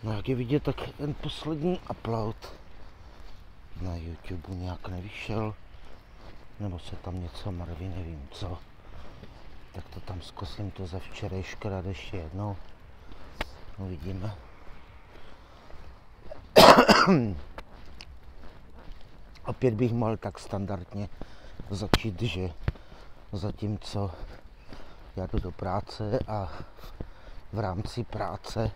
No jak je vidět, tak ten poslední upload na YouTube nějak nevyšel, nebo se tam něco mrví, nevím co. Tak to tam zkusím to ze včerejška dát ještě jednou. Uvidíme. Opět bych mohl tak standardně začít, že zatímco já jdu do práce a v rámci práce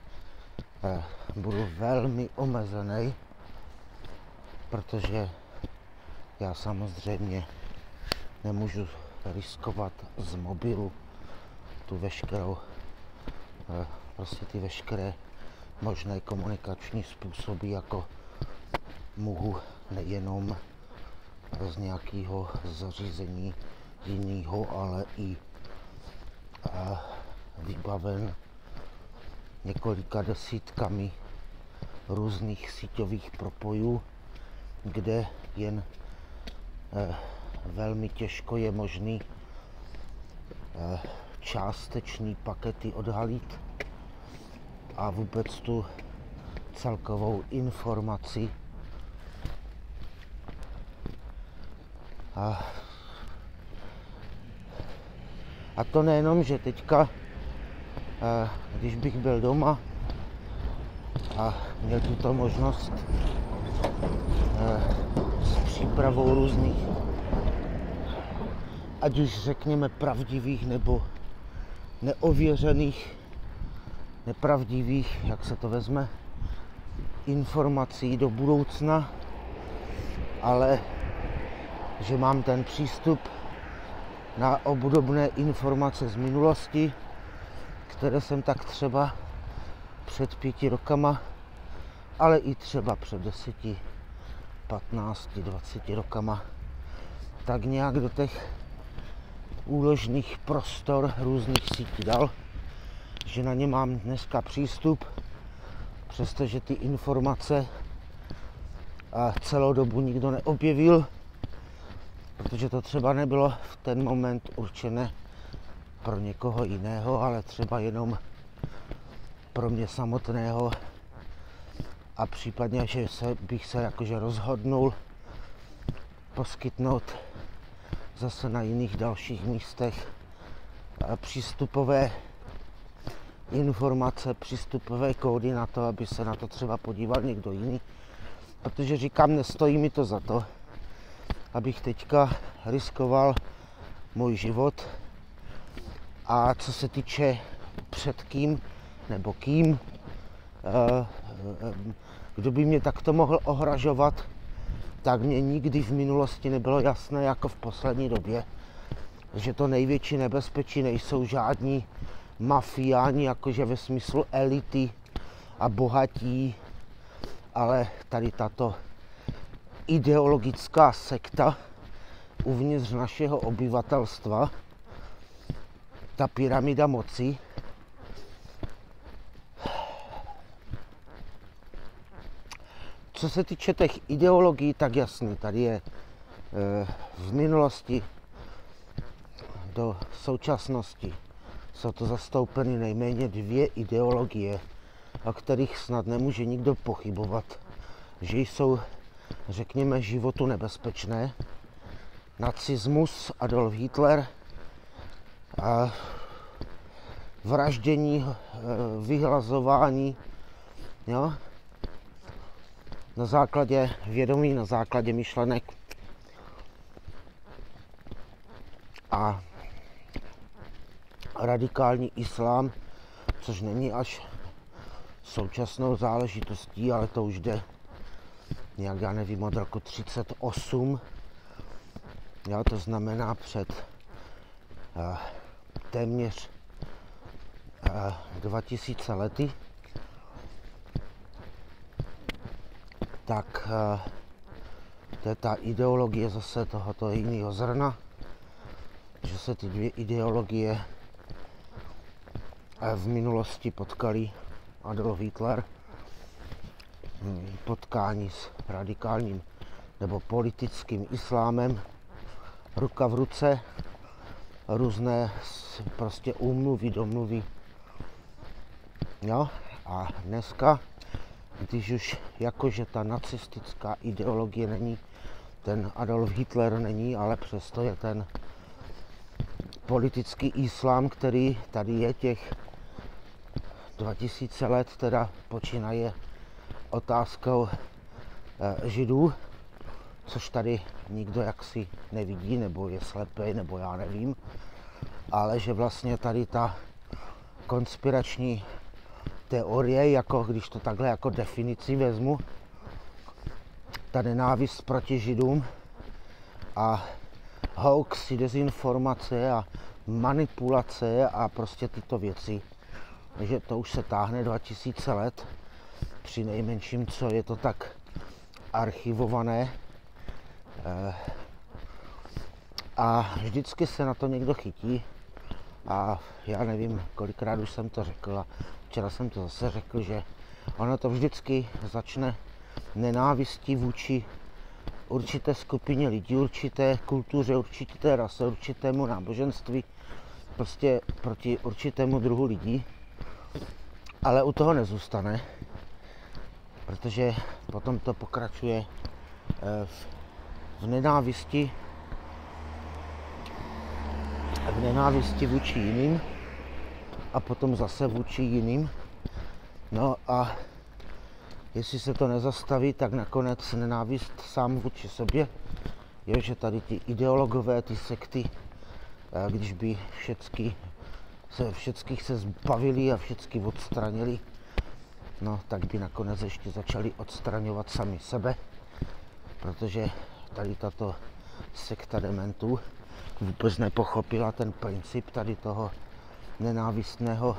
budu velmi omezený, protože já samozřejmě nemůžu riskovat z mobilu tu veškerou, prostě ty veškeré možné komunikační způsoby, jako mohu nejenom z nějakého zařízení jiného, ale i vybaven několika desítkami různých síťových propojů, kde jen velmi těžko je možný částečný pakety odhalit a vůbec tu celkovou informaci a to nejenom, že teďka, když bych byl doma a měl tuto možnost s přípravou různých, ať už řekněme pravdivých nebo neověřených, nepravdivých, jak se to vezme, informací do budoucna, ale že mám ten přístup na obdobné informace z minulosti, které jsem tak třeba před 5 rokama, ale i třeba před 10, 15, 20 rokama, tak nějak do těch úložných prostor různých sítí dal, že na ně mám dneska přístup, přestože ty informace celou dobu nikdo neobjevil, protože to třeba nebylo v ten moment určené pro někoho jiného, ale třeba jenom pro mě samotného, a případně, že bych se jakože rozhodnul poskytnout zase na jiných dalších místech přístupové informace, přístupové kódy na to, aby se na to třeba podíval někdo jiný. Protože říkám, nestojí mi to za to, abych teďka riskoval můj život. A co se týče před kým nebo kým, kdo by mě takto mohl ohrožovat, tak mě nikdy v minulosti nebylo jasné, jako v poslední době, že to největší nebezpečí nejsou žádní mafiáni, jakože ve smyslu elity a bohatí, ale tady tato ideologická sekta uvnitř našeho obyvatelstva, ta pyramida moci, co se týče těch ideologií, tak jasný, tady je v minulosti do současnosti jsou to zastoupeny nejméně 2 ideologie, o kterých snad nemůže nikdo pochybovat, že jsou, řekněme, životu nebezpečné. Nacismus, Adolf Hitler, a vraždění, vyhlazování, jo? Na základě vědomí, na základě myšlenek a radikální islám, což není až současnou záležitostí, ale to už jde nějak, já nevím, od roku 38. Jo, to znamená před téměř 2000 lety. Tak to je ta ideologie zase tohoto jiného zrna, že se ty 2 ideologie v minulosti potkali. Adolf Hitler, potkání s radikálním nebo politickým islámem, ruka v ruce, různé prostě úmluvy, domluvy, jo, A dneska, když už jakože ta nacistická ideologie není, ten Adolf Hitler není, ale přesto je ten politický islám, který tady je těch 2000 let, teda počínaje otázkou Židů, což tady nikdo jaksi nevidí, nebo je slepý, nebo já nevím, ale že vlastně tady ta konspirační teorie, jako když to takhle jako definici vezmu, ta nenávist proti Židům a hoaxy, dezinformace a manipulace a prostě tyto věci, že to už se táhne 2000 let, při nejmenším, co je to tak archivované. A vždycky se na to někdo chytí a já nevím, kolikrát už jsem to řekl a včera jsem to zase řekl, že ono to vždycky začne nenávistí vůči určité skupině lidí, určité kultuře, určité rase, určitému náboženství, prostě proti určitému druhu lidí, ale u toho nezůstane, protože potom to pokračuje v nenávisti vůči jiným a potom zase vůči jiným. No a jestli se to nezastaví, tak nakonec nenávist sám vůči sobě. Je, že tady ty ideologové, ty sekty, když by všeckých se zbavili a všecky odstranili, no tak by nakonec ještě začali odstraňovat sami sebe, protože tady tato sekta dementů vůbec nepochopila ten princip tady toho nenávistného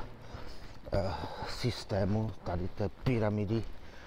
systému, tady té pyramidy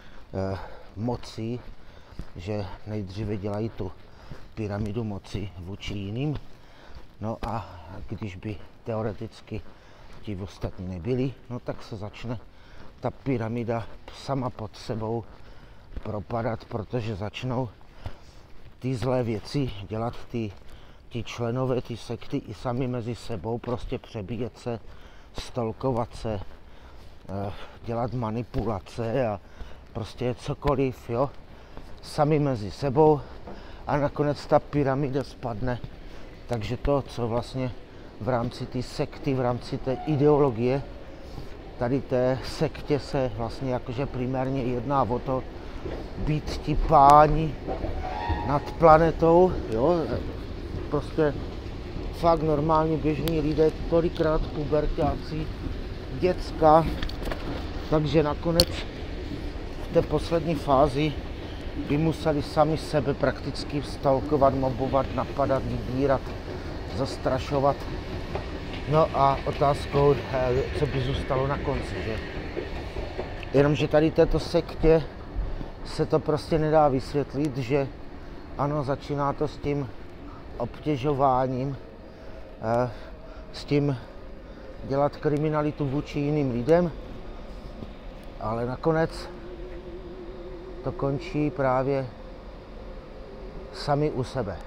moci, že nejdříve dělají tu pyramidu moci vůči jiným, no a když by teoreticky ti ostatní nebyli, no tak se začne ta pyramida sama pod sebou propadat, protože začnou ty zlé věci dělat ti členové, ty sekty i sami mezi sebou, prostě přebíjet se, stalkovat se, dělat manipulace a prostě cokoliv, jo, sami mezi sebou a nakonec ta pyramida spadne. Takže to, co vlastně v rámci té sekty, v rámci té ideologie, tady té sektě se vlastně jakože primárně jedná o to být ti páni nad planetou, jo, prostě fakt normálně běžní lidé, tolikrát puberťáci, děcka, takže nakonec v té poslední fázi by museli sami sebe prakticky stalkovat, mobovat, napadat, vydírat, zastrašovat. No a otázkou, co by zůstalo na konci, že? Jenomže tady této sektě se to prostě nedá vysvětlit, že ano, začíná to s tím obtěžováním, s tím dělat kriminalitu vůči jiným lidem, ale nakonec to končí právě sami u sebe.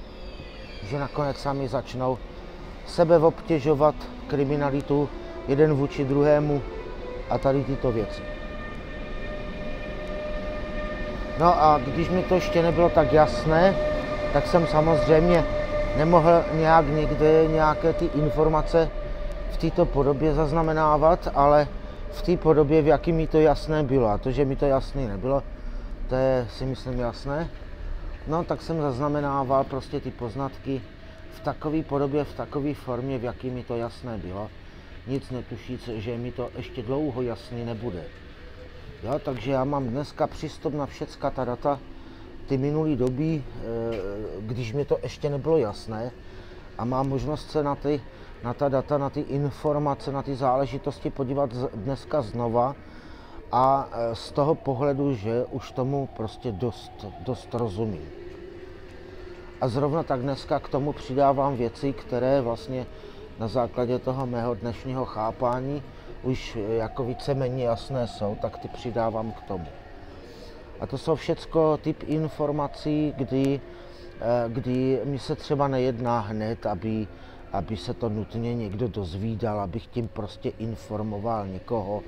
Že nakonec sami začnou sebe obtěžovat, kriminalitu jeden vůči druhému a tady tyto věci. No a když mi to ještě nebylo tak jasné, tak jsem samozřejmě nemohl nějak někde nějaké ty informace v této podobě zaznamenávat, ale v té podobě, v jaký mi to jasné bylo. A to, že mi to jasné nebylo, to je, si myslím, jasné. No tak jsem zaznamenával prostě ty poznatky v takové podobě, v takové formě, v jaký mi to jasné bylo. Nic netušíc, že mi to ještě dlouho jasný nebude. Jo, takže já mám dneska přístup na všecka ta data, ty minulé doby, když mi to ještě nebylo jasné, a mám možnost se na ta data, na ty informace, na ty záležitosti podívat dneska znova a z toho pohledu, že už tomu prostě dost rozumím. A zrovna tak dneska k tomu přidávám věci, které vlastně na základě toho mého dnešního chápání už jako víceméně jasné jsou, tak ty přidávám k tomu. A to jsou všecko typ informací, kdy mi se třeba nejedná hned, aby se to nutně někdo dozvídal, abych tím prostě informoval někoho,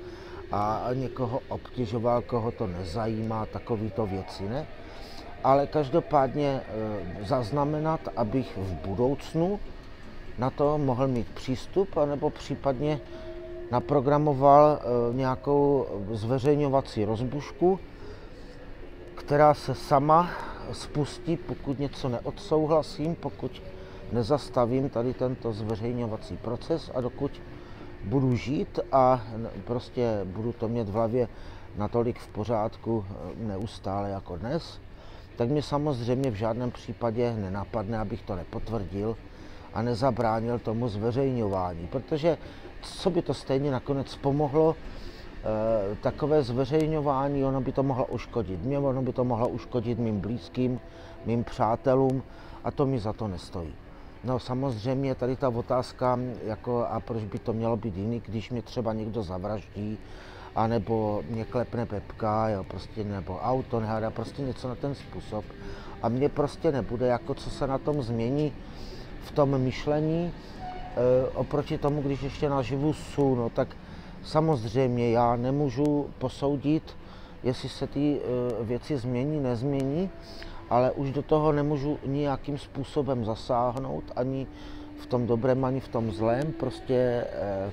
a někoho obtěžoval, koho to nezajímá, takovýto věci, ne? Ale každopádně zaznamenat, abych v budoucnu na to mohl mít přístup, anebo případně naprogramoval nějakou zveřejňovací rozbušku, která se sama spustí, pokud něco neodsouhlasím, pokud nezastavím tady tento zveřejňovací proces a dokud budu žít a prostě budu to mít v hlavě natolik v pořádku neustále jako dnes, tak mi samozřejmě v žádném případě nenapadne, abych to nepotvrdil a nezabránil tomu zveřejňování, protože co by to stejně nakonec pomohlo, takové zveřejňování, ono by to mohlo uškodit mě, ono by to mohlo uškodit mým blízkým, mým přátelům a to mi za to nestojí. No samozřejmě tady ta otázka, jako a proč by to mělo být jiný, když mě třeba někdo zavraždí, anebo mě klepne pepka, jo, prostě, nebo auto nehádá, prostě něco na ten způsob. A mně prostě nebude, jako co se na tom změní v tom myšlení, oproti tomu, když ještě naživu jsou, no tak samozřejmě já nemůžu posoudit, jestli se ty věci změní, nezmění, ale už do toho nemůžu nijakým způsobem zasáhnout, ani v tom dobrém, ani v tom zlém, prostě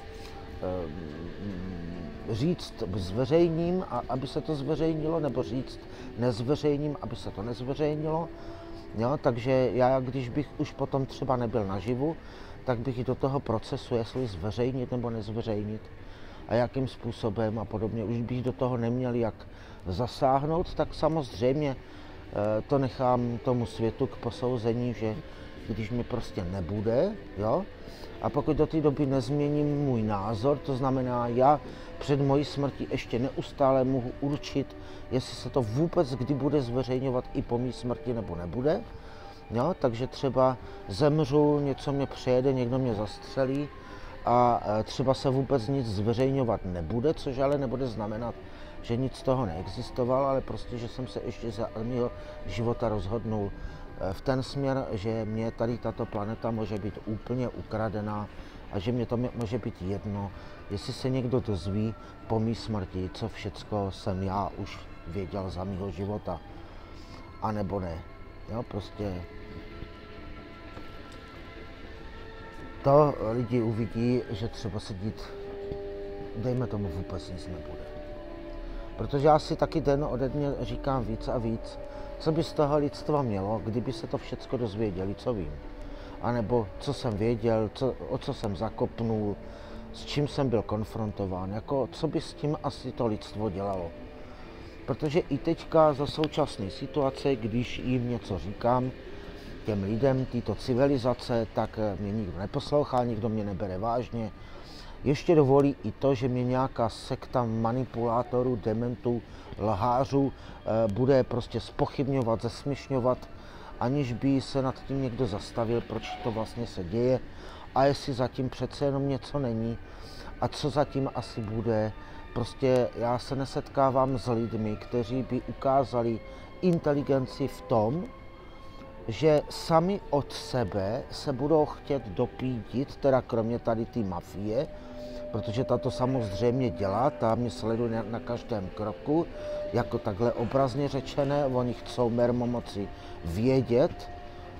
říct zveřejním, a aby se to zveřejnilo, nebo říct nezveřejním, aby se to nezveřejnilo. Jo, takže já, když bych už potom třeba nebyl naživu, tak bych do toho procesu, jestli zveřejnit nebo nezveřejnit a jakým způsobem a podobně, už bych do toho neměl jak zasáhnout, tak samozřejmě to nechám tomu světu k posouzení, že když mi prostě nebude, jo, a pokud do té doby nezměním můj názor, to znamená, já před mojí smrtí ještě neustále mohu určit, jestli se to vůbec kdy bude zveřejňovat i po mý smrti nebo nebude. Jo, takže třeba zemřu, něco mě přejede, někdo mě zastřelí a třeba se vůbec nic zveřejňovat nebude, což ale nebude znamenat, že nic z toho neexistovalo, ale prostě, že jsem se ještě za mého života rozhodnul v ten směr, že mě tady tato planeta může být úplně ukradená a že mě to může být jedno, jestli se někdo dozví po mý smrti, co všecko jsem já už věděl za mýho života, anebo ne. Jo, prostě to lidi uvidí, že třeba se dít, dejme tomu, vůbec nic nebude. Protože já si taky den ode dne říkám víc a víc, co by z toho lidstva mělo, kdyby se to všecko dozvěděli, co vím. A nebo co jsem věděl, o co jsem zakopnul, s čím jsem byl konfrontován, jako co by s tím asi to lidstvo dělalo. Protože i teďka za současné situace, když jim něco říkám, těm lidem, této civilizace, tak mě nikdo neposlouchá, nikdo mě nebere vážně. Ještě dovolí i to, že mě nějaká sekta manipulátorů, dementů, lhářů bude prostě zpochybňovat, zesměšňovat, aniž by se nad tím někdo zastavil, proč to vlastně se děje a jestli zatím přece jenom něco není a co zatím asi bude. Prostě já se nesetkávám s lidmi, kteří by ukázali inteligenci v tom, že sami od sebe se budou chtět dopídit, teda kromě tady té mafie, protože ta to samozřejmě dělá, ta mě sleduje na každém kroku, jako takhle obrazně řečené, oni chcou mermomoci vědět,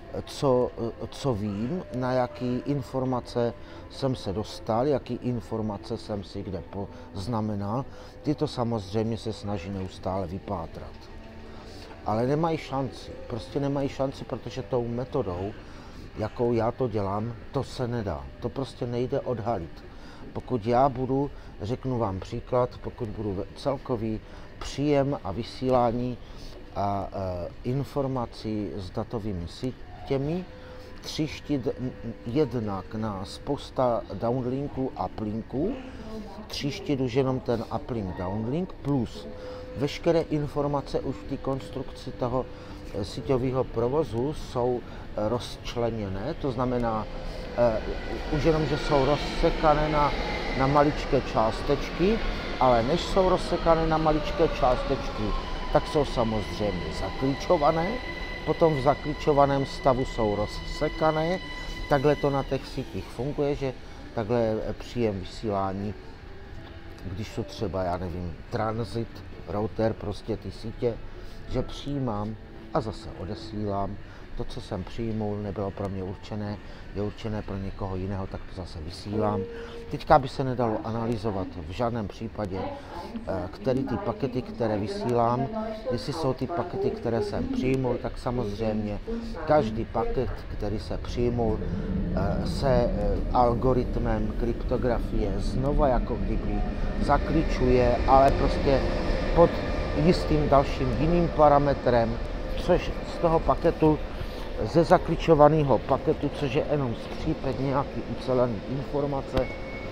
co vím, na jaký informace jsem se dostal, jaký informace jsem si kde poznamenal. Ty to samozřejmě se snaží neustále vypátrat. Ale nemají šanci, prostě nemají šanci, protože tou metodou, jakou já to dělám, to se nedá. To prostě nejde odhalit. Pokud já budu, řeknu vám příklad, pokud budu celkový příjem a vysílání a informací s datovými sítěmi, tříštit jednak na spousta downlinků a uplinků, tříštit už jenom ten uplink downlink plus veškeré informace už v té konstrukci toho síťového provozu jsou rozčleněné, to znamená už jenom, že jsou rozsekané na maličké částečky, ale než jsou rozsekané na maličké částečky, tak jsou samozřejmě zaklíčované, potom v zaklíčovaném stavu jsou rozsekané, takhle to na těch sítích funguje, že takhle příjem vysílání když jsou třeba, já nevím, transit, router, prostě ty sítě, že přijímám a zase odesílám. To, co jsem přijmul, nebylo pro mě určené, je určené pro někoho jiného, tak to zase vysílám. Teďka by se nedalo analyzovat v žádném případě, který ty pakety, které vysílám, jestli jsou ty pakety, které jsem přijmul, tak samozřejmě každý paket, který se přijmul, se algoritmem kryptografie znova jako kdyby zaklíčuje, ale prostě pod jistým dalším jiným parametrem, což z toho paketu, ze zakličovaného paketu, což je jenom skřípek nějaký ucelený informace,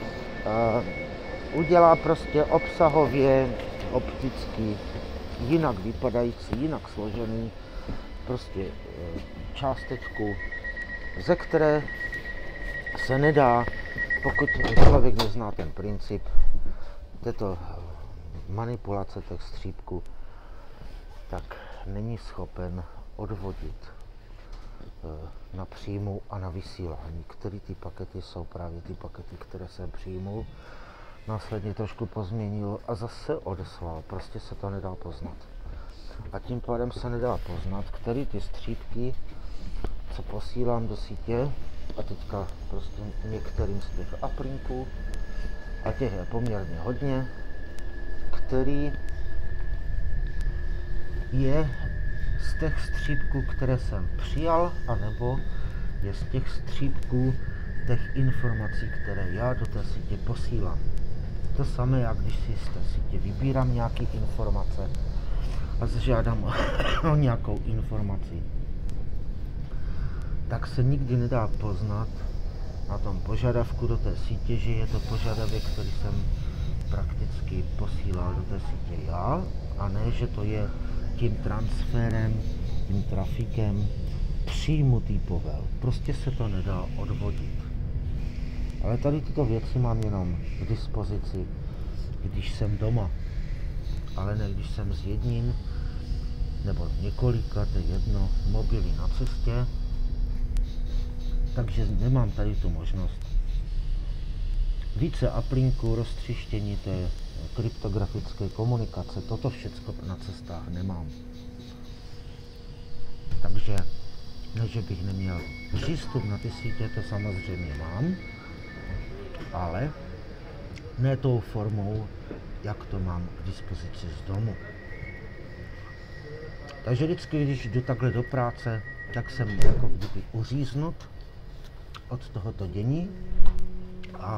udělá prostě obsahově, opticky, jinak vypadající, jinak složený, prostě částečku, ze které se nedá, pokud člověk nezná ten princip této manipulace těch střípků, tak není schopen odvodit na příjmu a na vysílání, které ty pakety jsou právě ty pakety, které jsem přijmul, následně trošku pozměnil a zase odeslal. Prostě se to nedá poznat. A tím pádem se nedá poznat, které ty střípky, co posílám do sítě, a teďka prostě některým z těch uplinků, a těch je poměrně hodně, který je z těch střípků, které jsem přijal, anebo je z těch střípků těch informací, které já do té sítě posílám. To samé, jak když si z té sítě vybírám nějaké informace a žádám o nějakou informaci, tak se nikdy nedá poznat na tom požadavku do té sítě, že je to požadavek, který jsem prakticky posílal do té sítě já, a ne, že to je tím transferem, tím trafikem přijmutý povel. Prostě se to nedá odvodit. Ale tady tyto věci mám jenom k dispozici, když jsem doma. Ale ne, když jsem s jedním nebo několika, to je jedno, mobily na cestě. Takže nemám tady tu možnost. Více uplinků, roztříštění té kryptografické komunikace, toto všechno na cestách nemám. Takže, ne, že bych neměl přístup na ty sítě, to samozřejmě mám, ale ne tou formou, jak to mám k dispozici z domu. Takže vždycky, když jdu takhle do práce, tak jsem jako kdyby uříznut od tohoto dění a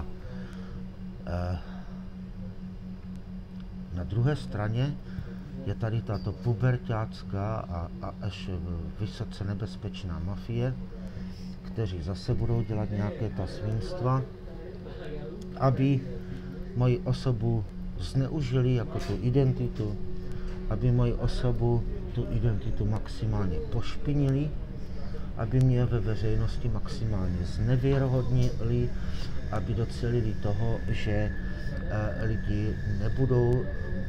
na druhé straně je tady tato puberťácká a až vysoce nebezpečná mafie, kteří zase budou dělat nějaké ta svinstva, aby moji osobu zneužili jako tu identitu, aby moji osobu, tu identitu maximálně pošpinili, aby mě ve veřejnosti maximálně znevěrohodnili, aby docelili toho, že lidi nebudou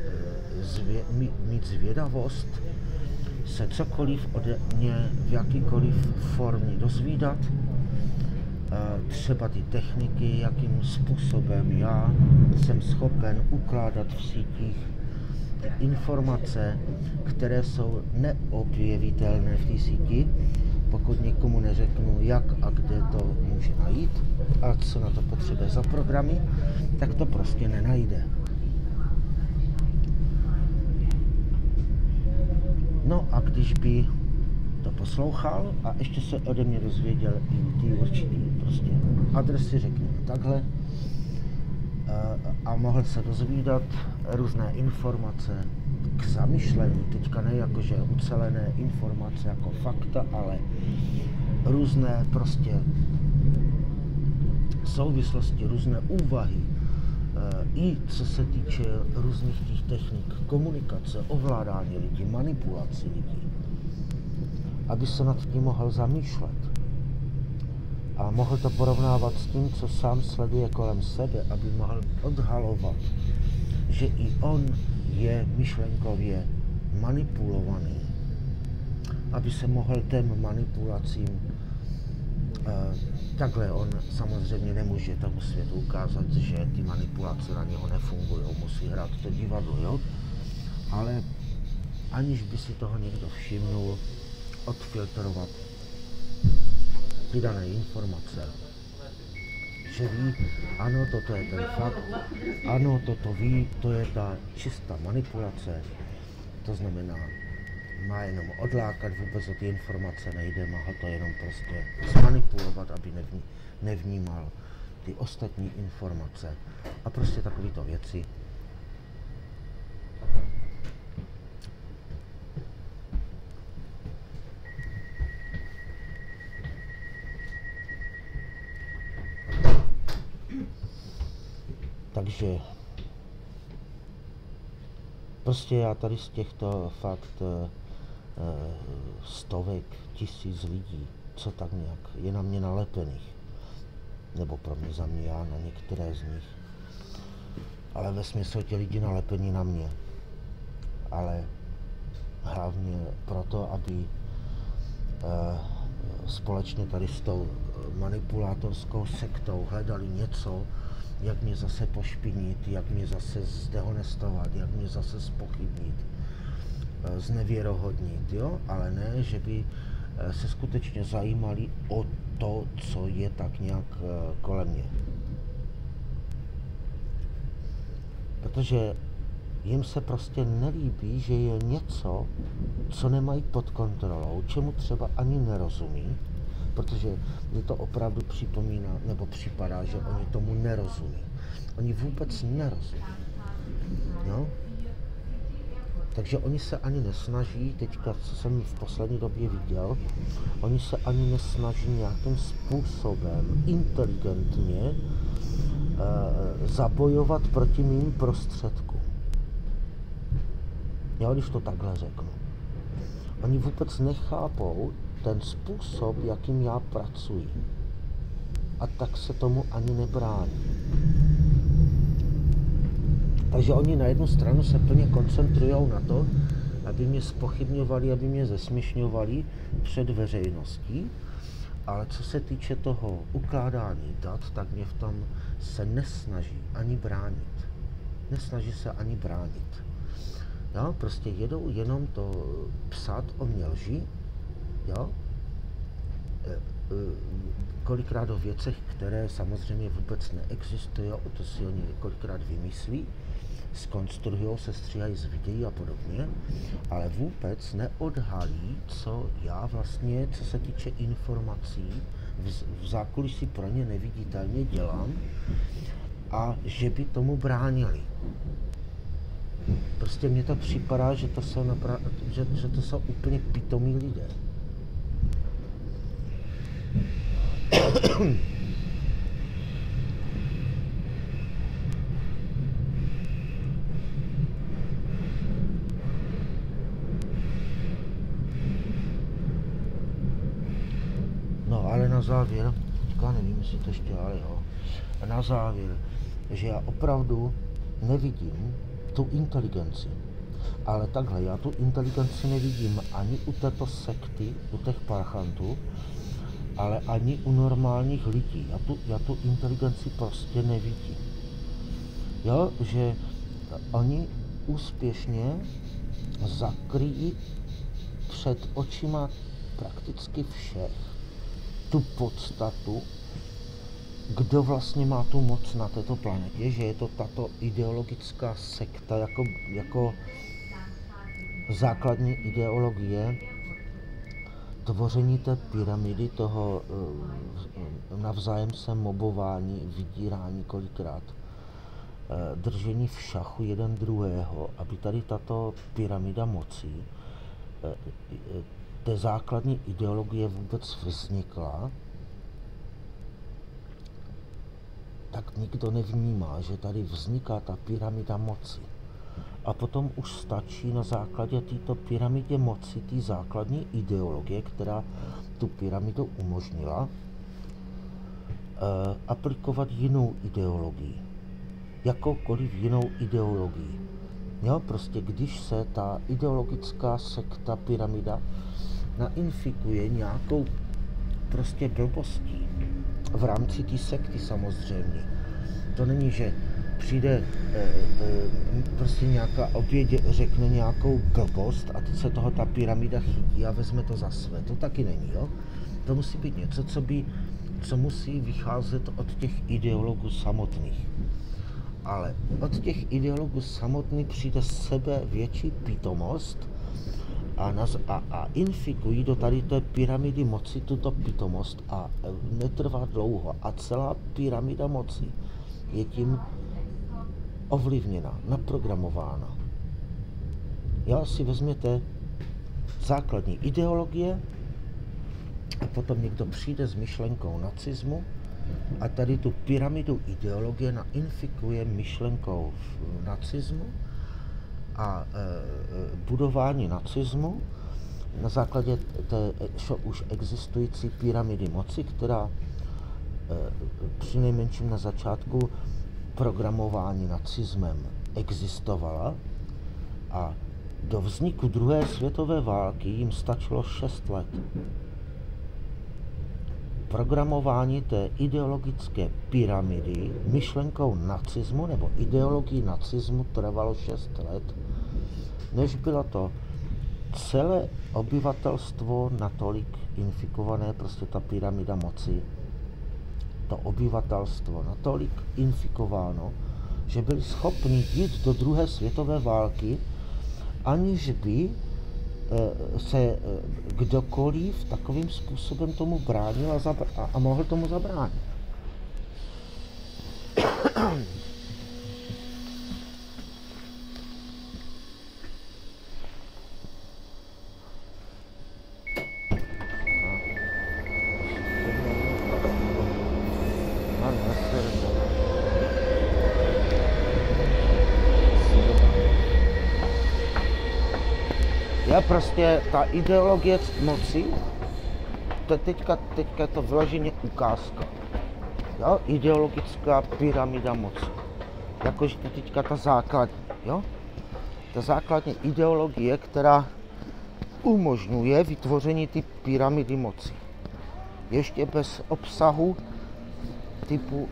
mít zvědavost se cokoliv ode mě v jakýkoliv formě dozvídat, třeba ty techniky, jakým způsobem já jsem schopen ukládat v sítích ty informace, které jsou neobjevitelné v té síti, pokud někomu neřeknu, jak a kde to může najít a co na to potřebuje za programy, tak to prostě nenajde. No a když by to poslouchal a ještě se ode mě dozvěděl i ty určitý prostě adresy, řekněme takhle, a mohl se dozvídat různé informace k zamyšlení, teďka ne jakože ucelené informace jako fakta, ale různé prostě souvislosti, různé úvahy, i co se týče různých těch technik komunikace, ovládání lidí, manipulaci lidí, aby se nad tím mohl zamýšlet a mohl to porovnávat s tím, co sám sleduje kolem sebe, aby mohl odhalovat, že i on je myšlenkově manipulovaný, aby se mohl těm manipulacím Takhle on samozřejmě nemůže tomu světu ukázat, že ty manipulace na něho nefungují, musí hrát to divadlo, jo? Ale aniž by si toho někdo všimnul, odfiltrovat ty dané informace, že ví, ano, toto je ten fakt, ano, toto ví, to je ta čistá manipulace, to znamená, má jenom odlákat, vůbec o ty informace nejde, má ho to jenom prostě zmanipulovat, aby nevnímal ty ostatní informace a prostě takovýto věci. Takže prostě já tady z těchto fakt stovek, tisíc lidí, co tak nějak je na mě nalepených, nebo pro mě za mě já na některé z nich, ale ve smyslu ti lidi nalepení na mě, ale hlavně proto, aby společně tady s tou manipulátorskou sektou hledali něco, jak mě zase pošpinit, jak mě zase zdehonestovat, jak mě zase zpochybnit, znevěrohodnit, jo? Ale ne, že by se skutečně zajímali o to, co je tak nějak kolem mě. Protože jim se prostě nelíbí, že je něco, co nemají pod kontrolou, čemu třeba ani nerozumí, protože mi to opravdu připomíná, nebo připadá, že oni tomu nerozumí. Oni vůbec nerozumí. No? Takže oni se ani nesnaží, teďka, co jsem v poslední době viděl, oni se ani nesnaží nějakým způsobem inteligentně zabojovat proti mým prostředkům. Já když to takhle řeknu. Oni vůbec nechápou ten způsob, jakým já pracuji. A tak se tomu ani nebrání. Takže oni na jednu stranu se plně koncentrují na to, aby mě zpochybňovali, aby mě zesměšňovali před veřejností, ale co se týče toho ukládání dat, tak mě v tom se nesnaží ani bránit. Nesnaží se ani bránit. Jo? Prostě jedou jenom to psát o mě lži, jo? Kolikrát o věcech, které samozřejmě vůbec neexistují, to si oni kolikrát vymyslí, zkonstruují, se stříhají z videí a podobně, ale vůbec neodhalí, co já vlastně, co se týče informací, v zákulisí pro ně neviditelně dělám a že by tomu bránili. Prostě mně to připadá, že to jsou, že to jsou úplně pitomí lidé. No ale na závěr, teďka nevím, jestli to ještě, ale jo, na závěr, že já opravdu nevidím tu inteligenci. Ale takhle, já tu inteligenci nevidím ani u této sekty, u těch parchantů, ale ani u normálních lidí. Já tu inteligenci prostě nevidím. Jo, že oni úspěšně zakryjí před očima prakticky všech tu podstatu, kdo vlastně má tu moc na této planetě, že je to tato ideologická sekta jako základní ideologie tvoření té pyramidy, toho navzájem se mobování, vydírání kolikrát, držení v šachu jeden druhého, aby tady tato pyramida mocí, té základní ideologie vůbec vznikla, tak nikdo nevnímá, že tady vzniká ta pyramida moci. A potom už stačí na základě této pyramidě moci, té základní ideologie, která tu pyramidu umožnila, aplikovat jinou ideologii. Jakoukoliv jinou ideologii. Jo, prostě když se ta ideologická sekta pyramida nainfikuje nějakou prostě blbostí, v rámci té sekty samozřejmě. To není, že přijde prostě nějaká oběť, řekne nějakou blbost a teď se toho ta pyramida chytí a vezme to za své. To taky není, jo? To musí být něco, co musí vycházet od těch ideologů samotných. Ale od těch ideologů samotných přijde sebe větší pitomost a infikují do tady té pyramidy moci tuto pitomost a netrvá dlouho. A celá pyramida moci je tím ovlivněna, naprogramována. Já si vezměte základní ideologie a potom někdo přijde s myšlenkou nacismu a tady tu pyramidu ideologie nainfikuje myšlenkou nacismu a budování nacismu na základě té už existující pyramidy moci, která přinejmenším na začátku programování nacismem existovala a do vzniku druhé světové války jim stačilo 6 let. Programování té ideologické pyramidy myšlenkou nacismu nebo ideologii nacismu trvalo 6 let, než bylo to celé obyvatelstvo natolik infikované, prostě ta pyramida moci, to obyvatelstvo natolik infikováno, že byli schopni jít do druhé světové války, aniž by se kdokoliv takovým způsobem tomu bránil a mohl tomu zabránit. Je prostě ta ideologie moci, to je teďka je to vyloženě ukázka. Jo? Ideologická pyramida moci. Jakože to teďka ta základní, jo? Ta základní ideologie, která umožňuje vytvoření ty pyramidy moci. Ještě bez obsahu typu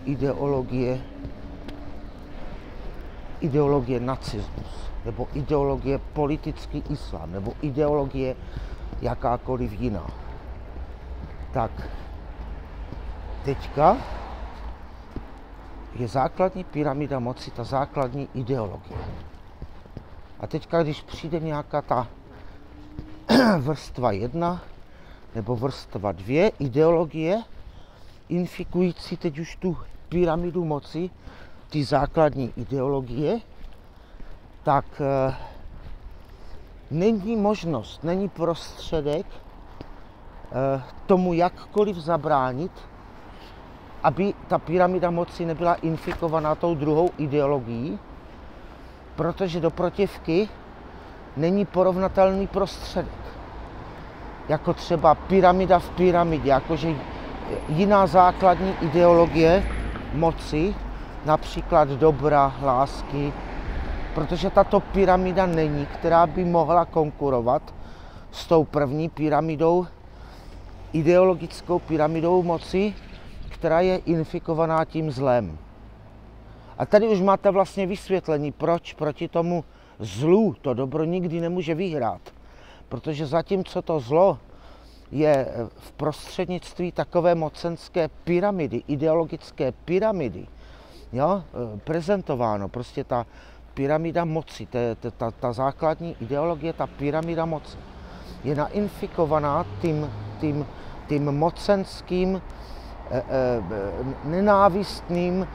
ideologie nacismus, nebo ideologie politický islám, nebo ideologie jakákoliv jiná. Tak teďka je základní pyramida moci, ta základní ideologie. A teďka, když přijde nějaká ta vrstva 1 nebo vrstva 2 ideologie, infikující teď už tu pyramidu moci, ty základní ideologie, tak není možnost, není prostředek tomu jakkoliv zabránit, aby ta pyramida moci nebyla infikovaná tou druhou ideologií, protože do protivky není porovnatelný prostředek. Jako třeba pyramida v pyramidě, jakože jiná základní ideologie moci, například dobra, lásky, protože tato pyramida není, která by mohla konkurovat s tou první pyramidou, ideologickou pyramidou moci, která je infikovaná tím zlem. A tady už máte vlastně vysvětlení, proč proti tomu zlu to dobro nikdy nemůže vyhrát. Protože zatímco to zlo je v prostřednictví takové mocenské pyramidy, ideologické pyramidy, jo, prezentováno, prostě ta pyramida moci, ta základní ideologie, ta pyramida moci, je nainfikovaná tím mocenským, nenávistným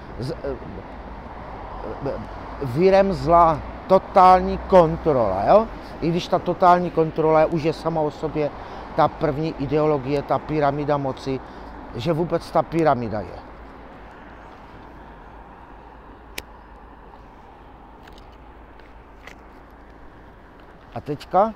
virem zla, totální kontrola, jo? I když ta totální kontrola už je sama o sobě ta první ideologie, ta pyramida moci, že vůbec ta pyramida je. A teďka,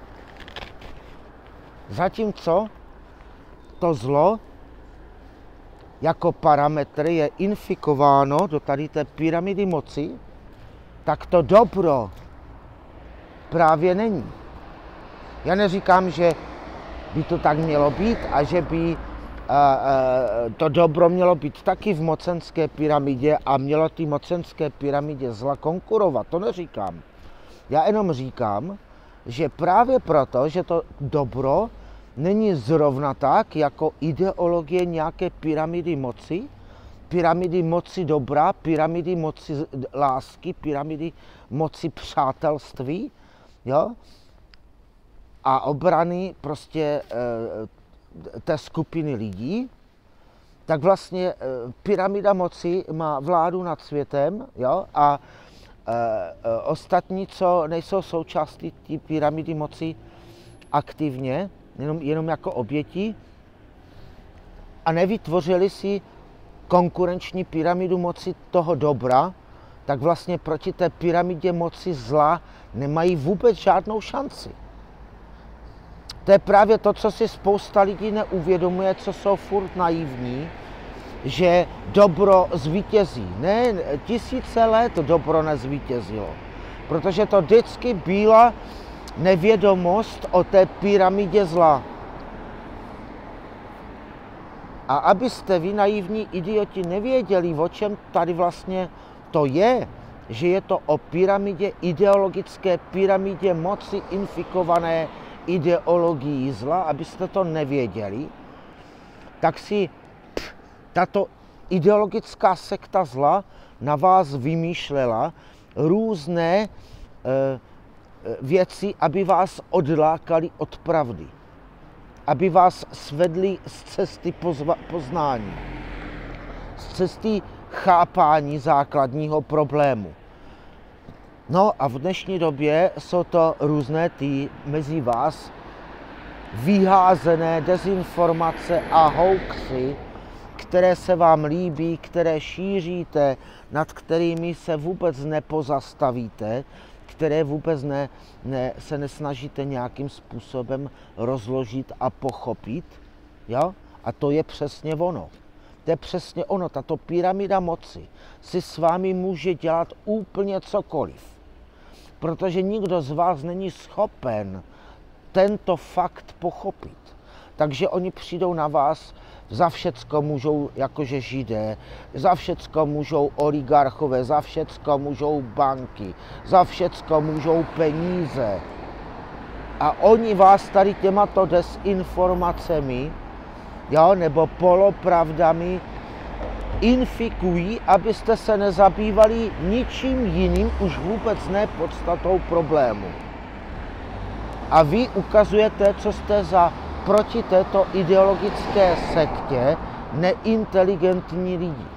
zatímco to zlo jako parametr je infikováno do tady té pyramidy moci, tak to dobro právě není. Já neříkám, že by to tak mělo být a že by to dobro mělo být taky v mocenské pyramidě a mělo ty mocenské pyramidě zla konkurovat. To neříkám. Já jenom říkám, že právě proto, že to dobro není zrovna tak, jako ideologie nějaké pyramidy moci dobra, pyramidy moci lásky, pyramidy moci přátelství, jo? A obrany prostě té skupiny lidí, tak vlastně pyramida moci má vládu nad světem, jo? A ostatní, co nejsou součástí té pyramidy moci aktivně, jenom jako oběti, a nevytvořili si konkurenční pyramidu moci toho dobra, tak vlastně proti té pyramidě moci zla nemají vůbec žádnou šanci. To je právě to, co si spousta lidí neuvědomuje, co jsou furt naivní, že dobro zvítězí. Ne, tisíce let dobro nezvítězilo, protože to vždycky byla nevědomost o té pyramidě zla. A abyste vy naivní idioti nevěděli, o čem tady vlastně to je, že je to o pyramidě, ideologické pyramidě moci infikované ideologií zla, abyste to nevěděli, tak si tato ideologická sekta zla na vás vymýšlela různé věci, aby vás odlákali od pravdy, aby vás svedli z cesty poznání, z cesty chápání základního problému. No a v dnešní době jsou to různé ty mezi vás vyházené dezinformace a hoaxy, které se vám líbí, které šíříte, nad kterými se vůbec nepozastavíte, které vůbec se nesnažíte nějakým způsobem rozložit a pochopit. Jo? A to je přesně ono. To je přesně ono. Tato pyramida moci si s vámi může dělat úplně cokoliv. Protože nikdo z vás není schopen tento fakt pochopit. Takže oni přijdou na vás, za všecko můžou jakože Židé, za všecko můžou oligarchové, za všecko můžou banky, za všecko můžou peníze. A oni vás tady těmato desinformacemi, jo, nebo polopravdami infikují, abyste se nezabývali ničím jiným, už vůbec ne podstatou problému. A vy ukazujete, co jste proti této ideologické sektě neinteligentní lidi.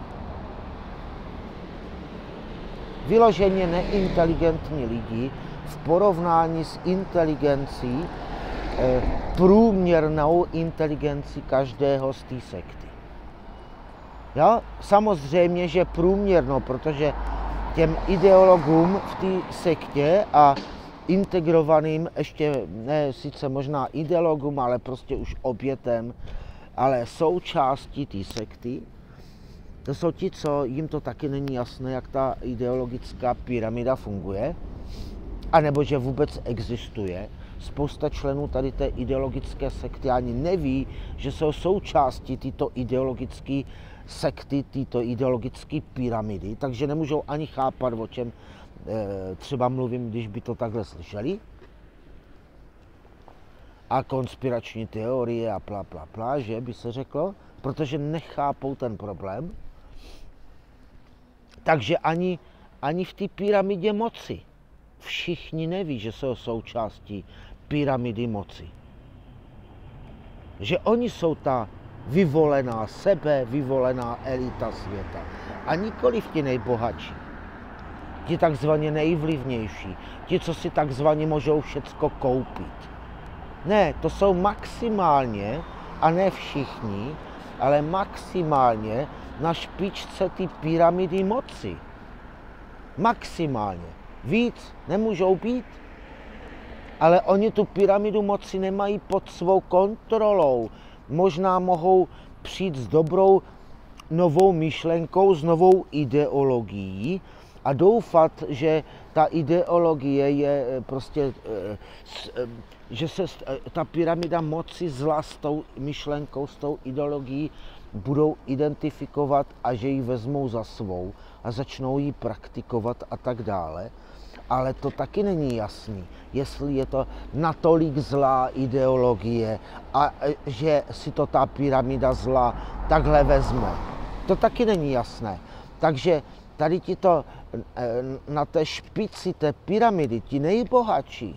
Vyloženě neinteligentní lidi v porovnání s inteligencí, průměrnou inteligencí každého z té sekty. Jo? Samozřejmě, že průměrnou, protože těm ideologům v té sektě a integrovaným, ještě ne sice možná ideologům, ale prostě už obětem, ale součástí té sekty, to jsou ti, co jim to taky není jasné, jak ta ideologická pyramida funguje, anebo že vůbec existuje. Spousta členů tady té ideologické sekty ani neví, že jsou součástí této ideologické sekty, této ideologické pyramidy, takže nemůžou ani chápat, o čem třeba mluvím, když by to takhle slyšeli. A konspirační teorie a plá, že by se řeklo, protože nechápou ten problém. Takže ani v té pyramidě moci všichni neví, že jsou součástí pyramidy moci. Že oni jsou ta vyvolená vyvolená elita světa. A nikoliv ti nejbohatší. Ti takzvaně nejvlivnější. Ti, co si takzvaně můžou všecko koupit. Ne, to jsou maximálně, a ne všichni, ale maximálně na špičce ty pyramidy moci. Maximálně. Víc nemůžou být. Ale oni tu pyramidu moci nemají pod svou kontrolou. Možná mohou přijít s dobrou novou myšlenkou, s novou ideologií a doufat, že ta ideologie je prostě, že se ta pyramida moci zla s tou myšlenkou, s tou ideologií budou identifikovat a že ji vezmou za svou a začnou ji praktikovat a tak dále. Ale to taky není jasný, jestli je to natolik zlá ideologie a že si to ta pyramida zla takhle vezme. To taky není jasné. Takže tady ti to na té špici té pyramidy, ti nejbohatší,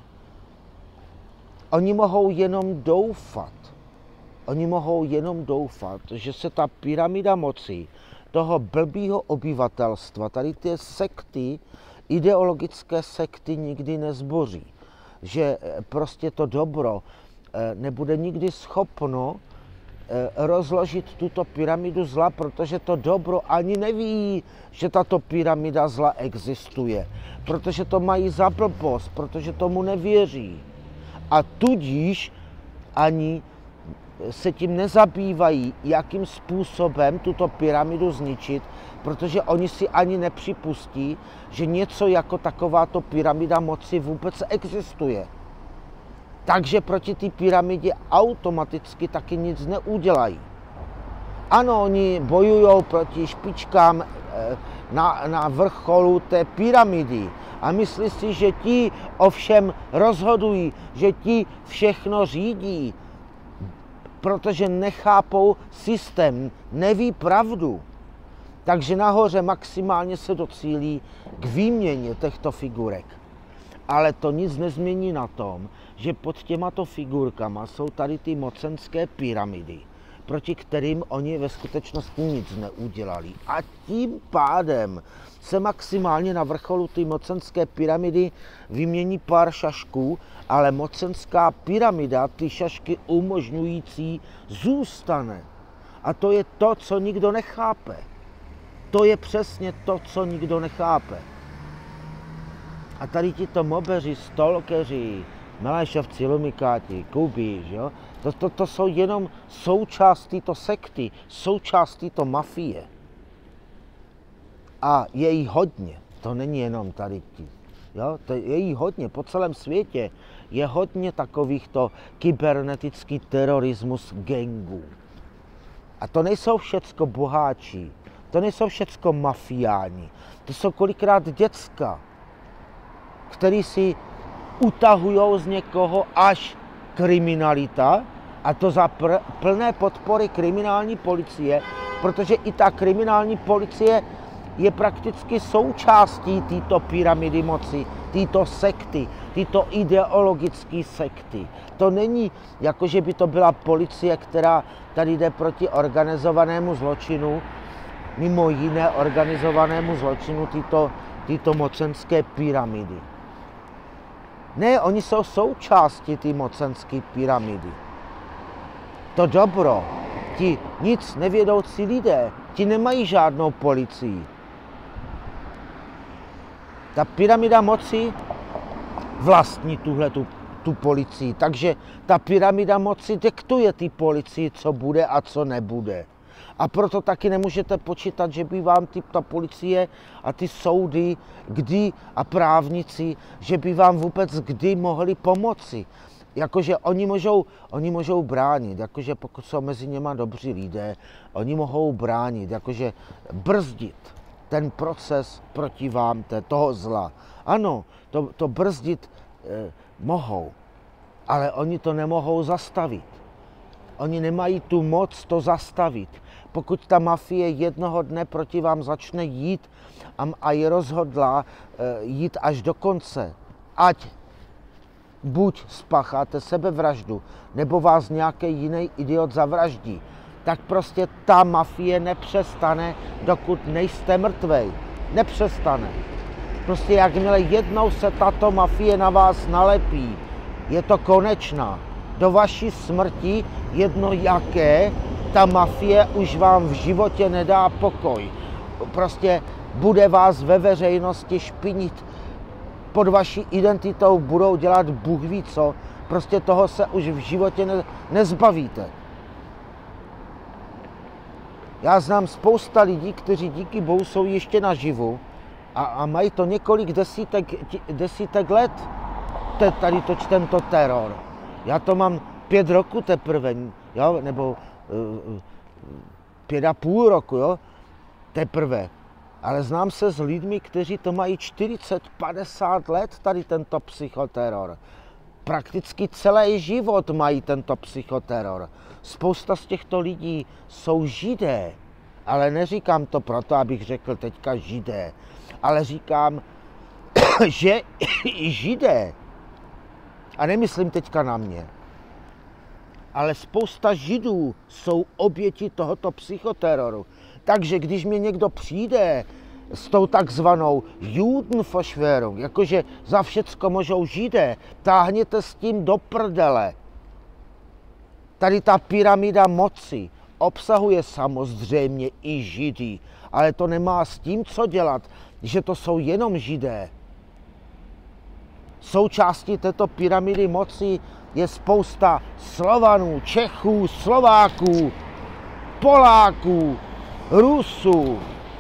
oni mohou jenom doufat. Oni mohou jenom doufat, že se ta pyramida moci toho blbýho obyvatelstva, tady ty sekty, ideologické sekty nikdy nezboří. Že prostě to dobro nebude nikdy schopno rozložit tuto pyramidu zla, protože to dobro ani neví, že tato pyramida zla existuje. Protože to mají za blbost, protože tomu nevěří. A tudíž ani se tím nezabývají, jakým způsobem tuto pyramidu zničit, protože oni si ani nepřipustí, že něco jako takováto pyramida moci vůbec existuje. Takže proti té pyramidě automaticky taky nic neudělají. Ano, oni bojují proti špičkám na vrcholu té pyramidy a myslí si, že ti ovšem rozhodují, že ti všechno řídí, protože nechápou systém, neví pravdu. Takže nahoře maximálně se docílí k výměně těchto figurek. Ale to nic nezmění na tom, že pod těmato figurkama jsou tady ty mocenské pyramidy, proti kterým oni ve skutečnosti nic neudělali. A tím pádem se maximálně na vrcholu ty mocenské pyramidy vymění pár šašků, ale mocenská pyramida ty šašky umožňující zůstane. A to je to, co nikdo nechápe. To je přesně to, co nikdo nechápe. A tady tito mobeři, stalkeři, Melešovci, Lumikáti, Kubí, jo? To jsou jenom součást této sekty, součást této mafie. A je jí hodně, to není jenom tady ti. Jo? To je jí hodně, po celém světě je hodně takovýchto kybernetický terorismus gangů. A to nejsou všecko boháči, to nejsou všecko mafiáni, to jsou kolikrát děcka, který si utahujou z někoho až kriminalita, a to za plné podpory kriminální policie, protože i ta kriminální policie je prakticky součástí této pyramidy moci, této sekty, této ideologické sekty. To není jako, že by to byla policie, která tady jde proti organizovanému zločinu, mimo jiné organizovanému zločinu této mocenské pyramidy. Ne, oni jsou součástí té mocenské pyramidy. To dobro, ti nic nevědoucí lidé, ti nemají žádnou policii. Ta pyramida moci vlastní tu policii, takže ta pyramida moci diktuje té policii, co bude a co nebude. A proto taky nemůžete počítat, že by vám ta policie a ty soudy a právníci, že by vám vůbec kdy mohli pomoci. Jakože oni můžou bránit, jakože pokud jsou mezi něma dobří lidé, oni mohou bránit, jakože brzdit ten proces proti vám, toho zla. Ano, to brzdit mohou, ale oni to nemohou zastavit. Oni nemají tu moc to zastavit. Pokud ta mafie jednoho dne proti vám začne jít a je rozhodla jít až do konce, ať buď spácháte sebevraždu, nebo vás nějaký jiný idiot zavraždí, tak prostě ta mafie nepřestane, dokud nejste mrtvej. Nepřestane. Prostě jakmile jednou se tato mafie na vás nalepí, je to konečná. Do vaší smrti, jedno jaké, ta mafie už vám v životě nedá pokoj. Prostě bude vás ve veřejnosti špinit, pod vaší identitou budou dělat Bůh ví co, prostě toho se už v životě nezbavíte. Já znám spousta lidí, kteří díky Bohu jsou ještě naživu A mají to několik desítek let, tady tento teror. Já to mám 5 roku teprve, jo? Nebo 5,5 roku, jo? Teprve. Ale znám se s lidmi, kteří to mají 40-50 let, tady tento psychoteror. Prakticky celý život mají tento psychoteror. Spousta z těchto lidí jsou Židé, ale neříkám to proto, abych řekl teďka Židé, ale říkám, že i Židé, a nemyslím teďka na mě, ale spousta Židů jsou oběti tohoto psychoteroru. Takže když mi někdo přijde s tou takzvanou Judenverschwörung, jakože za všecko můžou Židé, táhněte s tím do prdele. Tady ta pyramida moci obsahuje samozřejmě i Židy, ale to nemá s tím co dělat, že to jsou jenom Židé. Součástí této pyramidy moci je spousta Slovanů, Čechů, Slováků, Poláků, Rusů,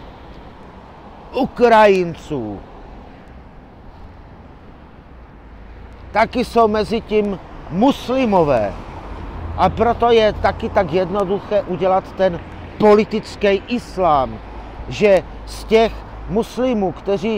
Ukrajinců. Taky jsou mezi tím muslimové. A proto je taky tak jednoduché udělat ten politický islám, že z těch muslimů, kteří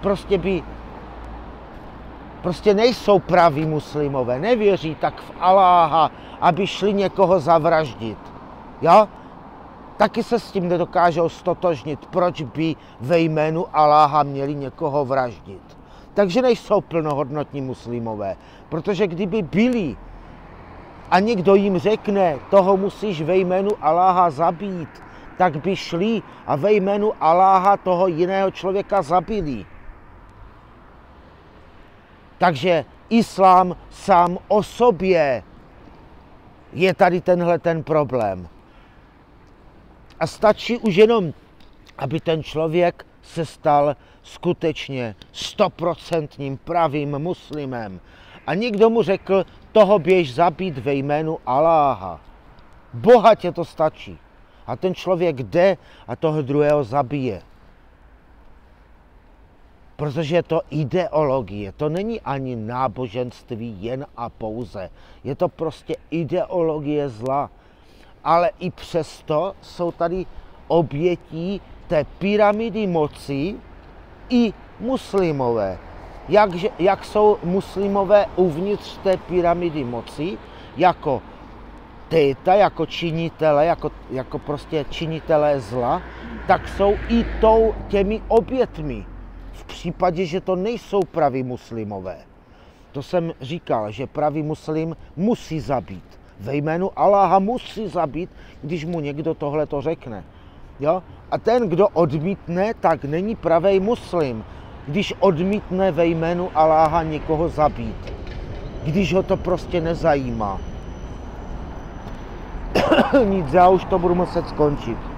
prostě nejsou praví muslimové, nevěří tak v Aláha, aby šli někoho zavraždit. Jo? Taky se s tím nedokážou stotožnit, proč by ve jménu Aláha měli někoho vraždit. Takže nejsou plnohodnotní muslimové, protože kdyby byli a někdo jim řekne, toho musíš ve jménu Aláha zabít, tak by šli a ve jménu Aláha toho jiného člověka zabili. Takže islám sám o sobě je tady tenhle ten problém. A stačí už jenom, aby ten člověk se stal skutečně 100% pravým muslimem. A někdo mu řekl, toho běž zabít ve jménu Aláha. Bohatě to stačí. A ten člověk jde a toho druhého zabije. Protože je to ideologie, to není ani náboženství jen a pouze. Je to prostě ideologie zla. Ale i přesto jsou tady obětí té pyramidy moci i muslimové. Jak jsou muslimové uvnitř té pyramidy moci, jako téta, jako činitele, jako prostě činitelé zla, tak jsou i těmi obětmi. V případě, že to nejsou praví muslimové. To jsem říkal, že pravý muslim musí zabít. Ve jménu Aláha musí zabít, když mu někdo tohle to řekne. Jo? A ten, kdo odmítne, tak není pravý muslim, když odmítne ve jménu Aláha někoho zabít. Když ho to prostě nezajímá. Nic, já už to budu muset skončit.